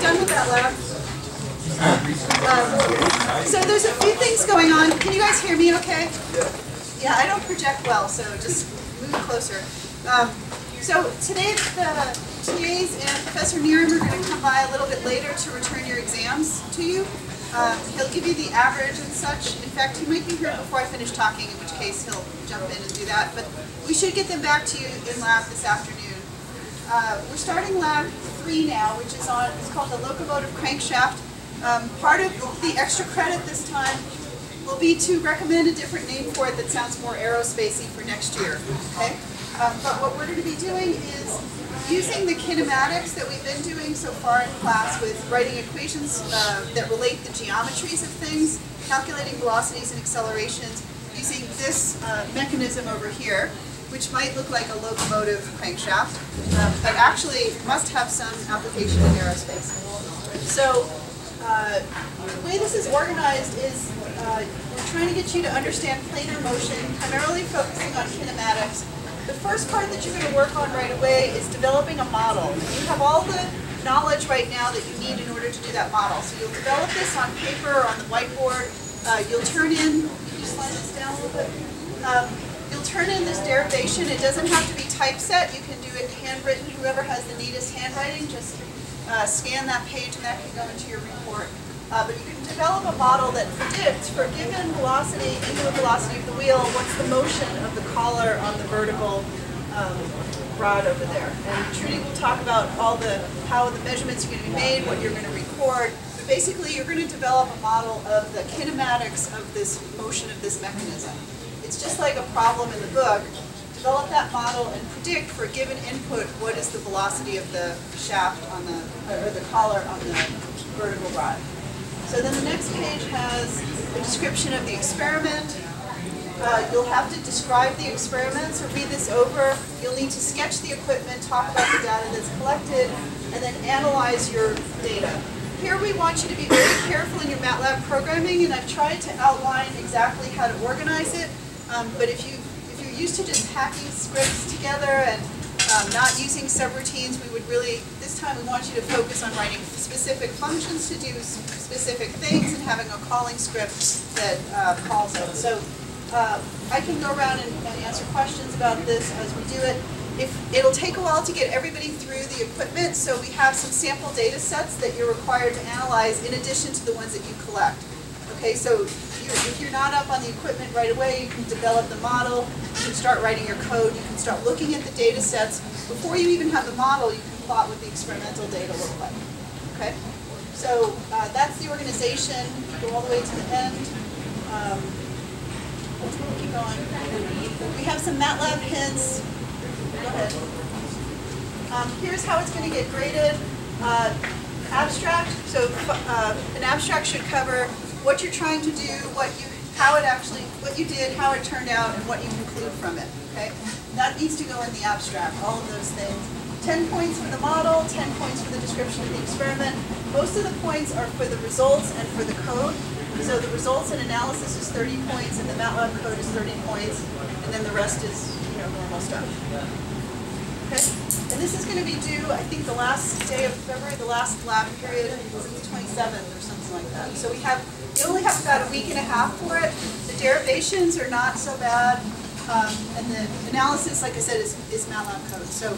we're done with that lab. So there's a few things going on. Can you guys hear me okay? Yeah, I don't project well, so just move closer. So today the TAs and Professor Niram are going to come by a little bit later to return your exams to you. He'll give you the average and such. In fact, he might be here before I finish talking, in which case he'll jump in and do that. But we should get them back to you in lab this afternoon. We're starting lab 3 now, which is it's called the locomotive crankshaft. Part of the extra credit this time will be to recommend a different name for it that sounds more aerospacey for next year. Okay? But what we're going to be doing is using the kinematics that we've been doing so far in class with writing equations that relate the geometries of things, calculating velocities and accelerations, using this mechanism over here, which might look like a locomotive crankshaft, but actually must have some application in aerospace. So the way this is organized is we're trying to get you to understand planar motion, primarily focusing on kinematics. The first part that you're going to work on right away is developing a model. You have all the knowledge right now that you need in order to do that model. So you'll develop this on paper or on the whiteboard. You'll turn in, can you slide this down a little bit? You'll turn in this derivation. It doesn't have to be typeset. You can do it handwritten. Whoever has the neatest handwriting, just scan that page and that can go into your report. But you can develop a model that predicts for a given velocity, angular velocity of the wheel, what's the motion of the collar on the vertical rod over there. And Trudy will talk about how the measurements are going to be made, what you're going to record. But basically, you're going to develop a model of the kinematics of this motion of this mechanism. It's just like a problem in the book. Develop that model and predict for a given input what is the velocity of the shaft on or the collar on the vertical rod. So then the next page has a description of the experiment. You'll have to describe the experiment, so read this over. You'll need to sketch the equipment, talk about the data that's collected, and then analyze your data. Here we want you to be very careful in your MATLAB programming, and I've tried to outline exactly how to organize it. But if you're used to just packing scripts together and not using subroutines, this time we want you to focus on writing specific functions to do specific things and having a calling script that calls it. So I can go around and answer questions about this as we do it. It'll take a while to get everybody through the equipment, so we have some sample data sets that you're required to analyze in addition to the ones that you collect. Okay, so if you're not up on the equipment right away, you can develop the model, you can start writing your code, you can start looking at the data sets. Before you even have the model, you can plot what the experimental data look like. Okay? So that's the organization. Go all the way to the end. Let's keep going. We have some MATLAB hints. Go ahead. Here's how it's going to get graded. Abstract. So an abstract should cover what you're trying to do, what you did, how it turned out, and what you conclude from it. Okay? That needs to go in the abstract, all of those things. 10 points for the model, 10 points for the description of the experiment. Most of the points are for the results and for the code. So the results and analysis is 30 points, and the MATLAB code is 30 points, and then the rest is normal stuff. Okay? And this is going to be due, I think, the last day of February, the last lab period was the 27th or something like that. So you only have about a week and a half for it. The derivations are not so bad, and the analysis, like I said, is MATLAB code. So,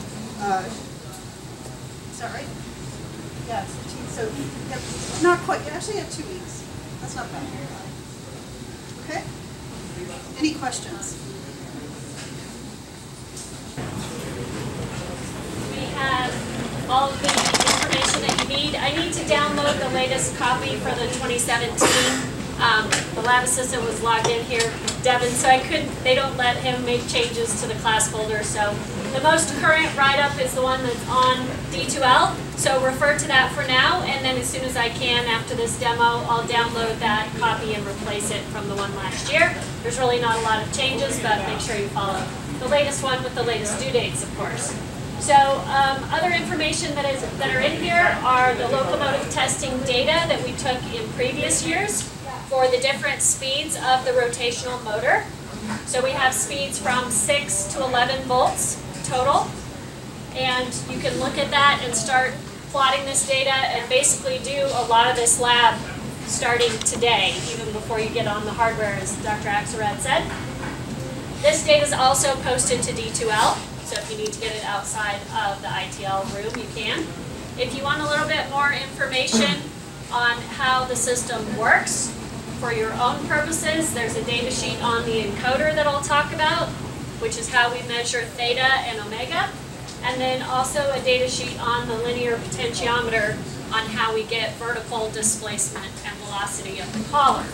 is that right? Yeah, it's 15. So, you not quite. You actually have 2 weeks. That's not bad. Okay? Any questions? We have all of the information that you need. I need to download the latest copy for the 2017. The lab assistant was logged in here, Devin, so they don't let him make changes to the class folder. So the most current write-up is the one that's on D2L. So refer to that for now, and then as soon as I can after this demo, I'll download that copy and replace it from the one last year. There's really not a lot of changes, but make sure you follow the latest one with the latest due dates, of course. So other information that are in here are the locomotive testing data that we took in previous years for the different speeds of the rotational motor. So we have speeds from 6 to 11 volts total. And you can look at that and start plotting this data and basically do a lot of this lab starting today, even before you get on the hardware, as Dr. Axelrad said. This data is also posted to D2L, so if you need to get it outside of the ITL room, you can. If you want a little bit more information on how the system works for your own purposes, there's a data sheet on the encoder that I'll talk about, which is how we measure theta and omega, and then also a data sheet on the linear potentiometer on how we get vertical displacement and velocity of the collar.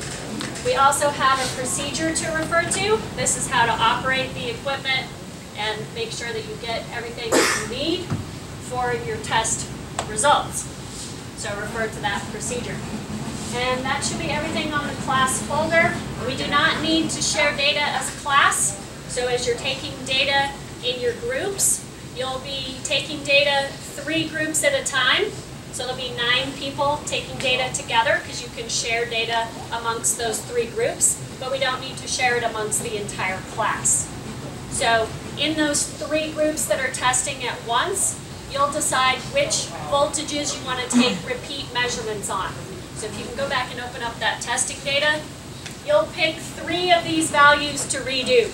We also have a procedure to refer to. This is how to operate the equipment and make sure that you get everything that you need for your test results. So refer to that procedure. And that should be everything on the class folder. We do not need to share data as a class. So as you're taking data in your groups, you'll be taking data 3 groups at a time. So there'll be 9 people taking data together because you can share data amongst those 3 groups, but we don't need to share it amongst the entire class. So in those 3 groups that are testing at once, you'll decide which voltages you want to take repeat measurements on. So if you can go back and open up that testing data, you'll pick 3 of these values to redo.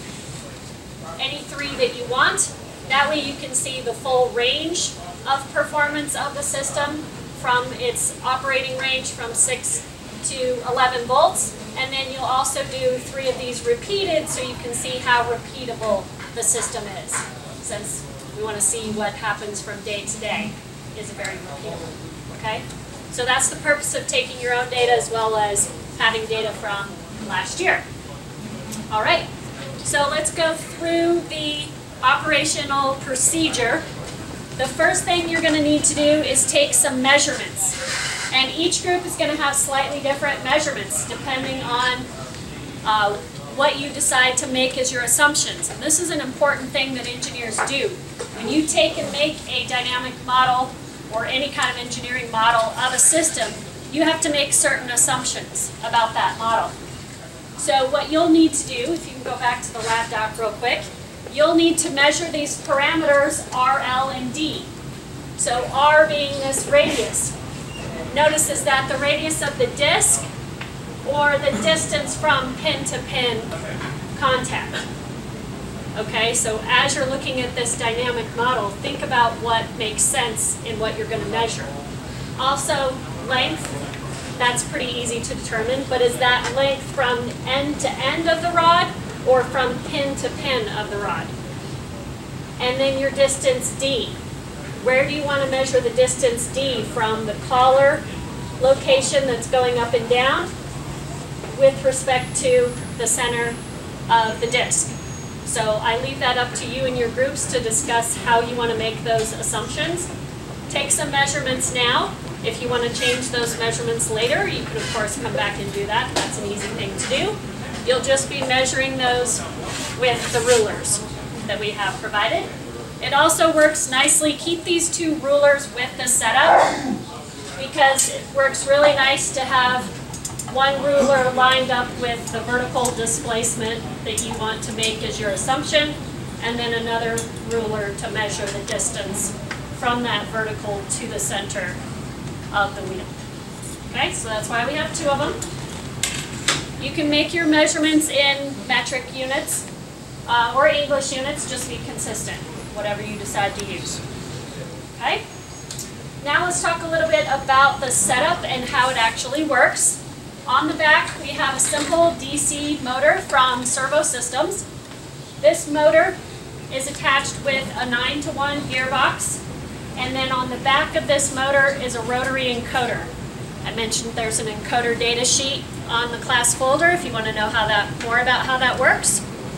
Any 3 that you want. That way you can see the full range of performance of the system from its operating range from 6 to 11 volts. And then you'll also do 3 of these repeated so you can see how repeatable the system is. Since we want to see what happens from day to day, is it very repeatable? Okay? So that's the purpose of taking your own data as well as having data from last year. All right, so let's go through the operational procedure. The first thing you're going to need to do is take some measurements. And each group is going to have slightly different measurements depending on what you decide to make as your assumptions. And this is an important thing that engineers do. When you take and make a dynamic model or any kind of engineering model of a system, you have to make certain assumptions about that model. So what you'll need to do, if you can go back to the lab doc real quick, you'll need to measure these parameters R, L, and D. So R being this radius. Notice is that the radius of the disk or the distance from pin to pin contact. Okay, so as you're looking at this dynamic model, think about what makes sense in what you're going to measure. Also, length, that's pretty easy to determine, but is that length from end to end of the rod or from pin to pin of the rod? And then your distance D. Where do you want to measure the distance D from the collar location that's going up and down with respect to the center of the disc? So I leave that up to you and your groups to discuss how you want to make those assumptions. Take some measurements now. If you want to change those measurements later, you can of course come back and do that. That's an easy thing to do. You'll just be measuring those with the rulers that we have provided. It also works nicely. Keep these 2 rulers with the setup because it works really nice to have one ruler lined up with the vertical displacement that you want to make as your assumption, and then another ruler to measure the distance from that vertical to the center of the wheel. Okay, so that's why we have 2 of them. You can make your measurements in metric units or English units, just be consistent, whatever you decide to use. Okay? Now let's talk a little bit about the setup and how it actually works. On the back, we have a simple DC motor from Servo Systems. This motor is attached with a 9-to-1 gearbox, and then on the back of this motor is a rotary encoder. I mentioned there's an encoder data sheet on the class folder if you want to know more about how that works.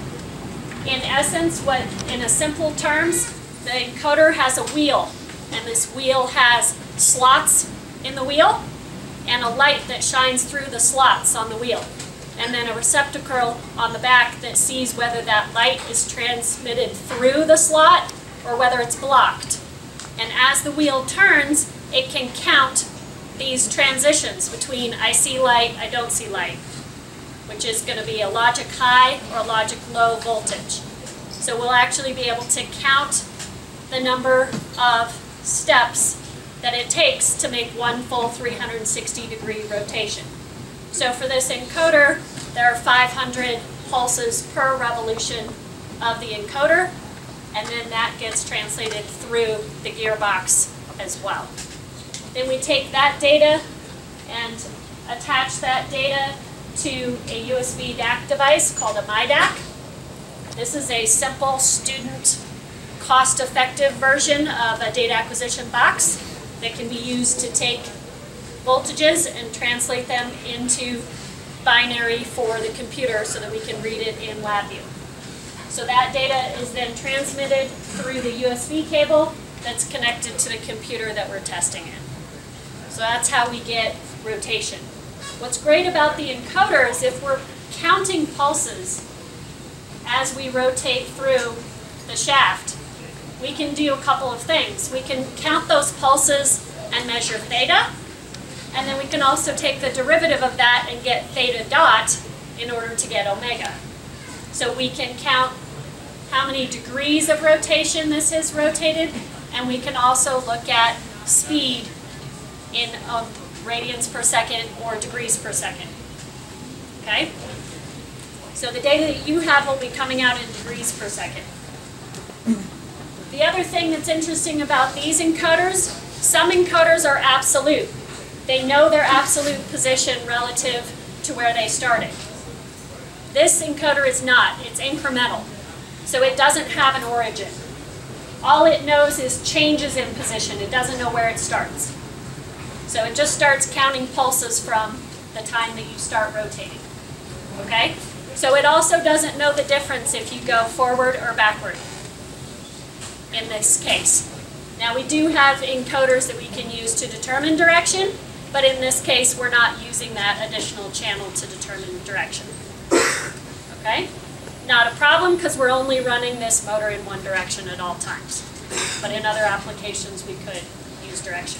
In essence, in a simple terms, the encoder has a wheel, and this wheel has slots in the wheel and a light that shines through the slots on the wheel, and then a receptacle on the back that sees whether that light is transmitted through the slot or whether it's blocked. And as the wheel turns, it can count these transitions between I see light, I don't see light, which is going to be a logic high or a logic low voltage. So we'll actually be able to count the number of steps that it takes to make one full 360-degree rotation. So for this encoder, there are 500 pulses per revolution of the encoder, and then that gets translated through the gearbox as well. Then we take that data and attach that data to a USB DAC device called a MyDAC. This is a simple student cost-effective version of a data acquisition box that can be used to take voltages and translate them into binary for the computer so that we can read it in LabVIEW. So that data is then transmitted through the USB cable that's connected to the computer that we're testing in. So that's how we get rotation. What's great about the encoder is if we're counting pulses as we rotate through the shaft, we can do a couple of things. We can count those pulses and measure theta, and then we can also take the derivative of that and get theta dot in order to get omega. So we can count how many degrees of rotation this is rotated, and we can also look at speed in radians per second or degrees per second. Okay? So the data that you have will be coming out in degrees per second. The other thing that's interesting about these encoders, some encoders are absolute. They know their absolute position relative to where they started. This encoder is not. It's incremental. So it doesn't have an origin. All it knows is changes in position. It doesn't know where it starts. So it just starts counting pulses from the time that you start rotating. Okay? So it also doesn't know the difference if you go forward or backward in this case. Now we do have encoders that we can use to determine direction, but in this case we're not using that additional channel to determine direction. Okay? Not a problem because we're only running this motor in one direction at all times. But in other applications we could use direction.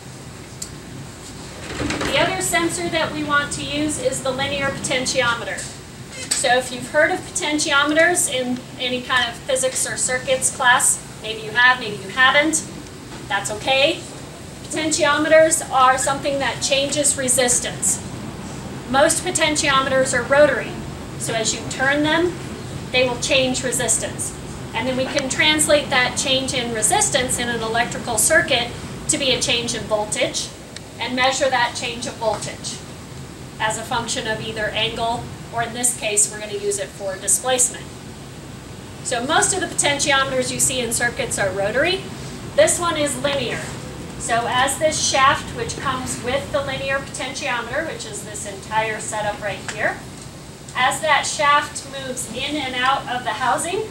The other sensor that we want to use is the linear potentiometer. So if you've heard of potentiometers in any kind of physics or circuits class, maybe you have, maybe you haven't, that's okay. Potentiometers are something that changes resistance. Most potentiometers are rotary, so as you turn them, they will change resistance. And then we can translate that change in resistance in an electrical circuit to be a change in voltage and measure that change of voltage as a function of either angle, or in this case, we're going to use it for displacement. So most of the potentiometers you see in circuits are rotary. This one is linear. So as this shaft, which comes with the linear potentiometer, which is this entire setup right here, as that shaft moves in and out of the housing,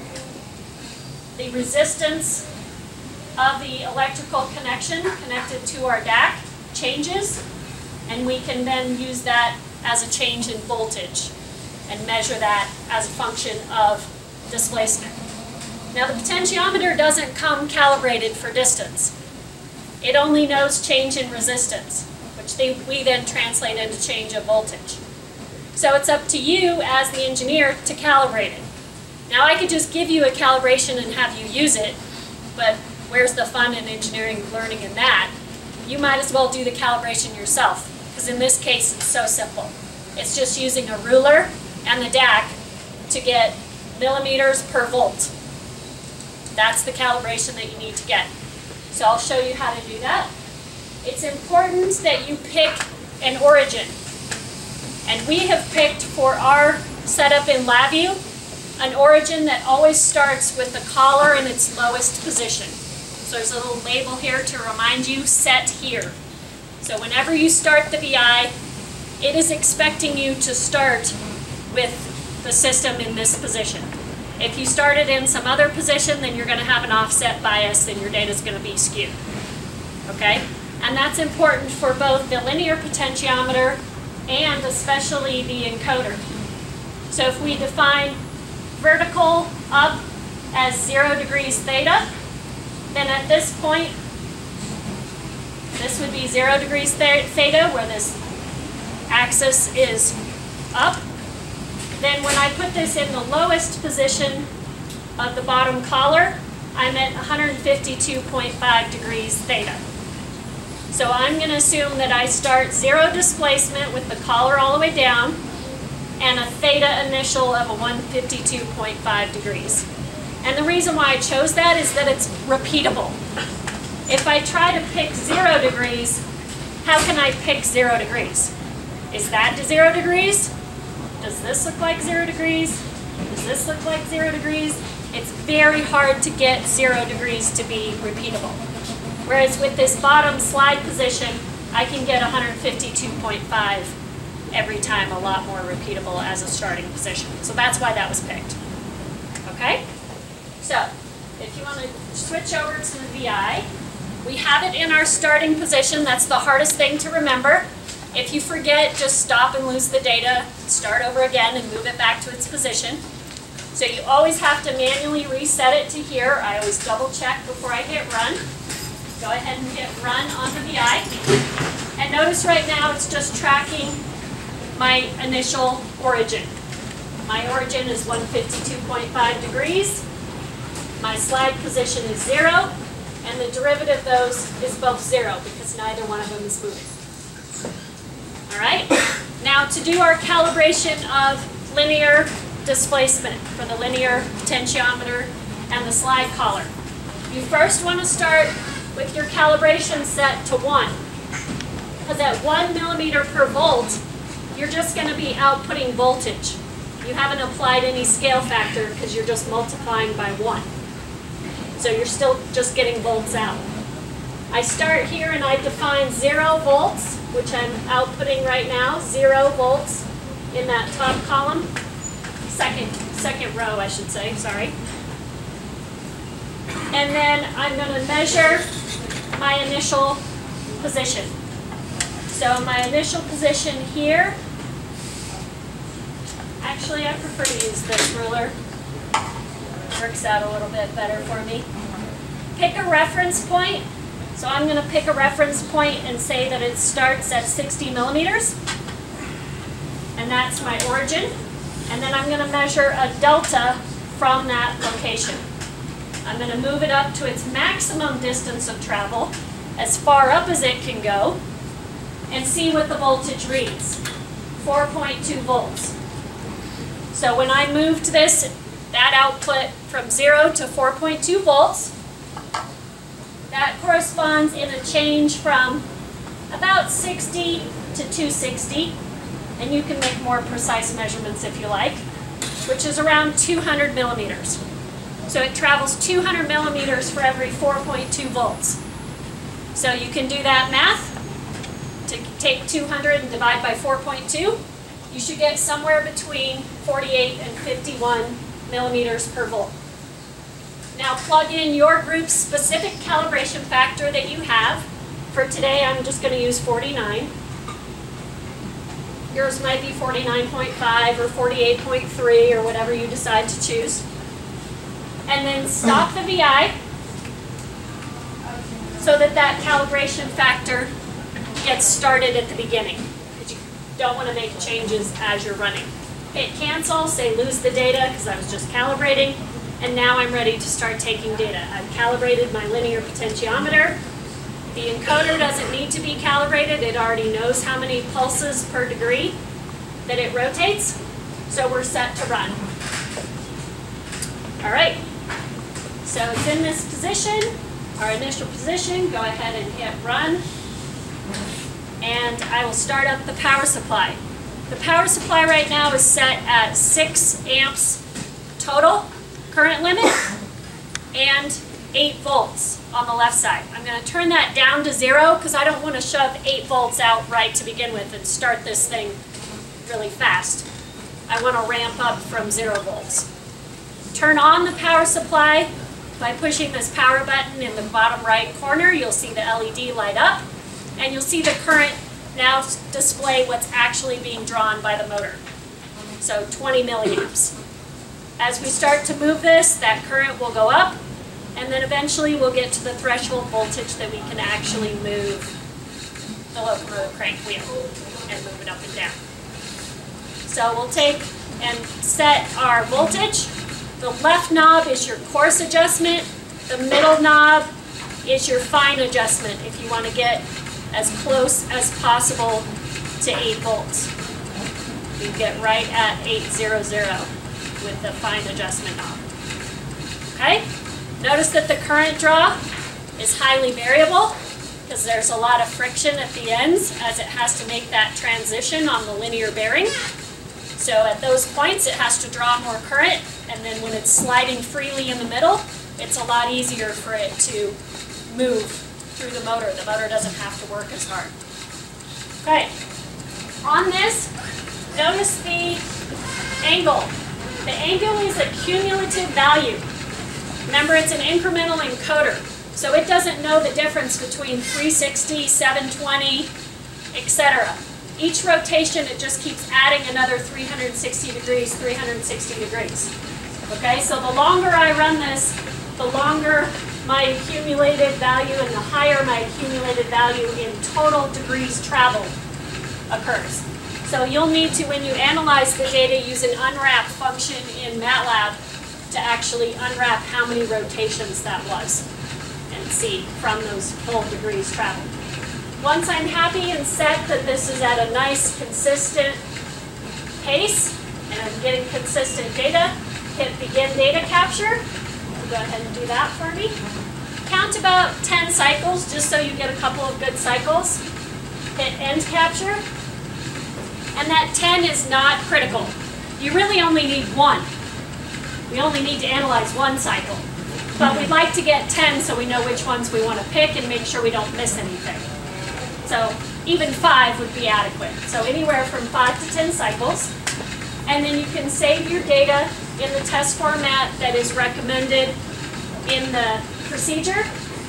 the resistance of the electrical connection connected to our DAC changes, and we can then use that as a change in voltage and measure that as a function of displacement. Now the potentiometer doesn't come calibrated for distance. It only knows change in resistance, which we then translate into change of voltage. So it's up to you as the engineer to calibrate it. Now I could just give you a calibration and have you use it, but where's the fun in engineering learning in that? You might as well do the calibration yourself, because in this case it's so simple. It's just using a ruler and the DAC to get millimeters per volt. That's the calibration that you need to get. So I'll show you how to do that. It's important that you pick an origin. And we have picked for our setup in LabVIEW an origin that always starts with the collar in its lowest position. So there's a little label here to remind you, set here. So whenever you start the VI, it is expecting you to start with the system in this position. If you start it in some other position, then you're going to have an offset bias and your data is going to be skewed. Okay? And that's important for both the linear potentiometer and especially the encoder. So if we define vertical up as 0 degrees theta, then at this point, this would be 0 degrees theta, where this axis is up. Then when I put this in the lowest position of the bottom collar, I'm at 152.5 degrees theta. So I'm going to assume that I start 0 displacement with the collar all the way down and a theta initial of a 152.5 degrees. And the reason why I chose that is that it's repeatable. If I try to pick 0 degrees, how can I pick 0 degrees? Is that 0 degrees? Does this look like 0 degrees? Does this look like 0 degrees? It's very hard to get 0 degrees to be repeatable. Whereas with this bottom slide position, I can get 152.5 every time, a lot more repeatable as a starting position. So that's why that was picked. Okay? So, if you want to switch over to the VI, we have it in our starting position. That's the hardest thing to remember. If you forget, just stop and lose the data, start over again and move it back to its position. So you always have to manually reset it to here. I always double check before I hit run. Go ahead and hit run on the VI. And notice right now it's just tracking my initial origin. My origin is 152.5 degrees. My slide position is 0. And the derivative of those is both 0 because neither one of them is moving. All right? Now to do our calibration of linear displacement for the linear potentiometer and the slide collar, you first want to start with your calibration set to 1. Because at 1 millimeter per volt, you're just going to be outputting voltage. You haven't applied any scale factor because you're just multiplying by 1. So you're still just getting volts out. I start here and I define 0 volts, which I'm outputting right now, 0 volts in that top column. Second row, I should say, sorry. And then I'm going to measure my initial position. So my initial position here, actually I prefer to use this ruler. Works out a little bit better for me. Pick a reference point. So I'm going to pick a reference point and say that it starts at 60 millimeters. And that's my origin. And then I'm going to measure a delta from that location. I'm going to move it up to its maximum distance of travel, as far up as it can go, and see what the voltage reads. 4.2 volts. So when I moved this, that output from 0 to 4.2 volts, that corresponds in a change from about 60 to 260, and you can make more precise measurements if you like, which is around 200 millimeters. So it travels 200 millimeters for every 4.2 volts. So you can do that math. To take 200 and divide by 4.2, you should get somewhere between 48 and 51 millimeters per volt. Now plug in your group's specific calibration factor that you have. For today, I'm just going to use 49. Yours might be 49.5 or 48.3 or whatever you decide to choose. And then stop the VI so that that calibration factor gets started at the beginning, because you don't want to make changes as you're running. Hit cancel, say lose the data because I was just calibrating, and now I'm ready to start taking data. I've calibrated my linear potentiometer. The encoder doesn't need to be calibrated. It already knows how many pulses per degree that it rotates, so we're set to run. All right, so it's in this position, our initial position. Go ahead and hit run. And I will start up the power supply. The power supply right now is set at 6 amps total current limit and 8 volts on the left side. I'm going to turn that down to 0 because I don't want to shove 8 volts out right to begin with and start this thing really fast. I want to ramp up from 0 volts. Turn on the power supply by pushing this power button in the bottom right corner. You'll see the LED light up. And you'll see the current now display what's actually being drawn by the motor. So 20 milliamps. As we start to move this, that current will go up, and then eventually we'll get to the threshold voltage that we can actually move the locomotive crank wheel and move it up and down. So we'll take and set our voltage. The left knob is your coarse adjustment. The middle knob is your fine adjustment if you want to get as close as possible to 8 volts. You get right at 800 with the fine adjustment knob. Okay? Notice that the current draw is highly variable because there's a lot of friction at the ends as it has to make that transition on the linear bearing. So at those points it has to draw more current, and then when it's sliding freely in the middle, it's a lot easier for it to move through the motor. The motor doesn't have to work as hard. Okay, on this, notice the angle. The angle is a cumulative value. Remember, it's an incremental encoder, so it doesn't know the difference between 360, 720, etc. Each rotation, it just keeps adding another 360 degrees, 360 degrees. Okay, so the longer I run this, the longer my accumulated value and the higher my accumulated value in total degrees traveled occurs. So you'll need to, when you analyze the data, use an unwrap function in MATLAB to actually unwrap how many rotations that was and see from those full degrees traveled. Once I'm happy and set that this is at a nice consistent pace and I'm getting consistent data, hit begin data capture. Go ahead and do that for me. Count about 10 cycles just so you get a couple of good cycles. Hit end capture. And that 10 is not critical. You really only need 1. We only need to analyze 1 cycle. But we'd like to get 10 so we know which ones we want to pick and make sure we don't miss anything. So even 5 would be adequate. So anywhere from 5 to 10 cycles. And then you can save your data in the test format that is recommended in the procedure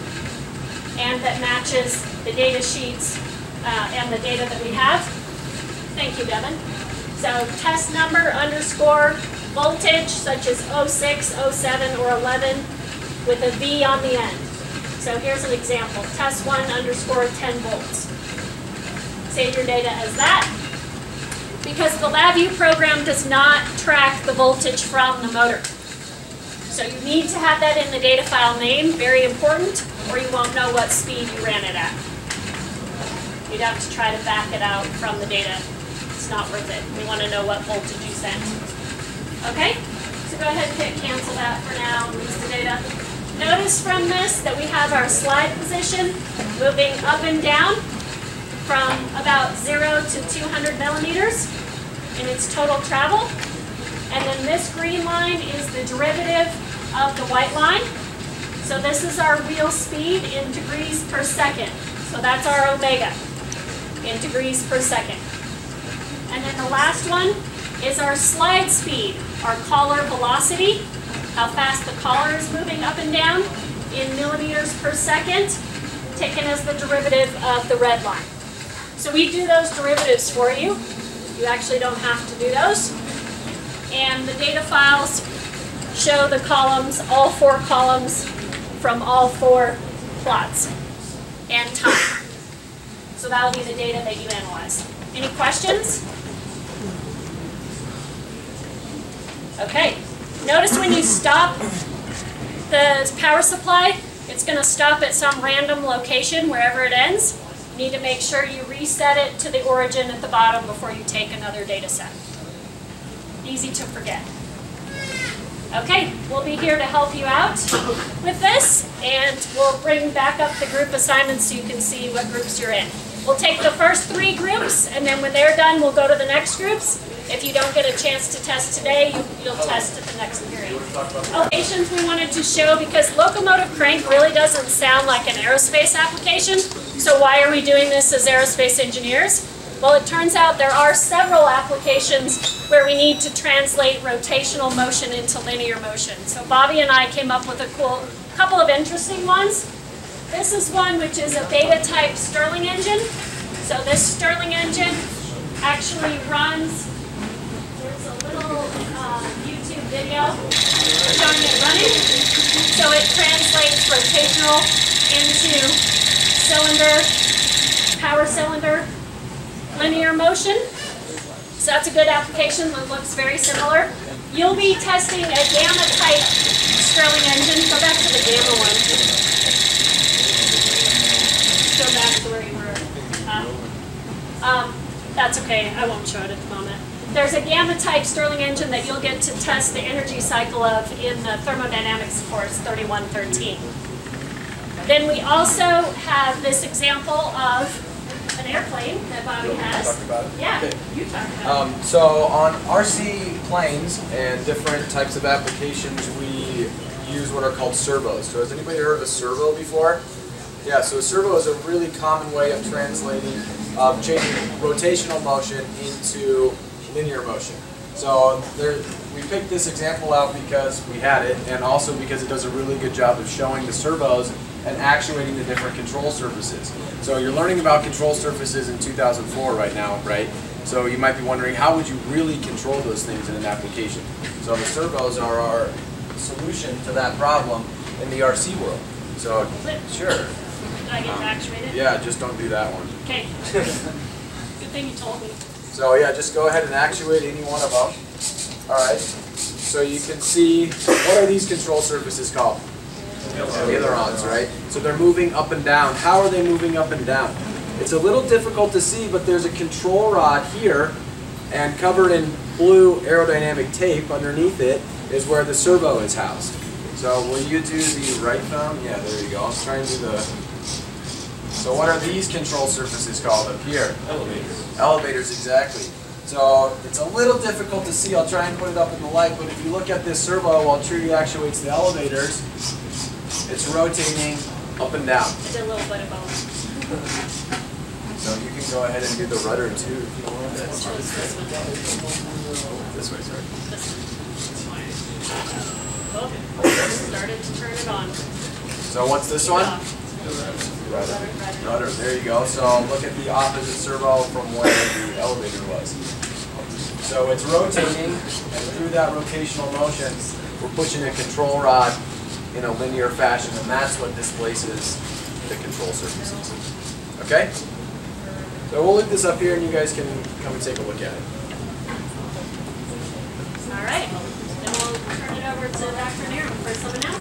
and that matches the data sheets and the data that we have. Thank you, Devin. So test number underscore voltage, such as 06, 07, or 11, with a V on the end. So here's an example. Test 1 underscore 10 volts. Save your data as that. Because the LabVIEW program does not track the voltage from the motor. So you need to have that in the data file name, very important, or you won't know what speed you ran it at. You'd have to try to back it out from the data. It's not worth it. We want to know what voltage you sent. Okay? So go ahead and hit cancel that for now and lose the data. Notice from this that we have our slide position moving up and down from about 0 to 200 millimeters in its total travel. And then this green line is the derivative of the white line. So this is our wheel speed in degrees per second. So that's our omega in degrees per second. And then the last one is our slide speed, our collar velocity, how fast the collar is moving up and down in millimeters per second, taken as the derivative of the red line. So we do those derivatives for you. You actually don't have to do those. And the data files show the columns, all 4 columns from all 4 plots and time. So that'll be the data that you analyze. Any questions? Okay. Notice when you stop the power supply, it's going to stop at some random location wherever it ends. You need to make sure you reset it to the origin at the bottom before you take another data set. Easy to forget. Okay, we'll be here to help you out with this, and we'll bring back up the group assignments so you can see what groups you're in. We'll take the first 3 groups, and then when they're done, we'll go to the next groups. If you don't get a chance to test today, you'll test at the next period. Applications we wanted to show, because locomotive crank really doesn't sound like an aerospace application, so why are we doing this as aerospace engineers? Well, it turns out there are several applications where we need to translate rotational motion into linear motion. So Bobby and I came up with a couple of interesting ones. This is one which is a beta type Stirling engine. So this Stirling engine actually runs, there's a little YouTube video showing it running. So it translates rotational into power cylinder, linear motion. So that's a good application that looks very similar. You'll be testing a gamma type Stirling engine. Go back to the gamma one. Go back to where you were. That's okay, I won't show it at the moment. There's a gamma type Stirling engine that you'll get to test the energy cycle of in the thermodynamics course 3113. Then we also have this example of an airplane that Bobby has. Talk about it? Yeah, Okay. you talk about it. So on RC planes and different types of applications, we use what are called servos. So has anybody heard of a servo before? Yeah, so a servo is a really common way of translating, changing rotational motion into linear motion. So we picked this example out because we had it, and also because it does a really good job of showing the servos and actuating the different control surfaces. So you're learning about control surfaces in 2004 right now, right? So you might be wondering, how would you really control those things in an application? So the servos are our solution to that problem in the RC world. So, sure. Did I get to actuate it? Yeah, just don't do that one. Okay. Good thing you told me. So yeah, just go ahead and actuate any one of them. Alright, so you can see, what are these control surfaces called? Ailerons, right? So they're moving up and down. How are they moving up and down? It's a little difficult to see, but there's a control rod here, and covered in blue aerodynamic tape underneath it is where the servo is housed. So will you do the right thumb? Yeah, there you go. I'll try and do the... So what are these control surfaces called up here? Elevators. Elevators, exactly. So it's a little difficult to see. I'll try and put it up in the light, but if you look at this servo while Tree actuates the elevators, it's rotating up and down. I did a little bit of both. So you can go ahead and do the rudder too if you want. Let's choose this one. This way, sorry. This one. Oh, started to turn it on. So what's this one? Rudder. Rudder, there you go. So look at the opposite servo from where the elevator was. So it's rotating, and through that rotational motion, we're pushing a control rod in a linear fashion, and that's what displaces the control surfaces. Okay? So we'll leave this up here, and you guys can come and take a look at it. All right. Then we'll turn it over to Dr. Niram for some announcements.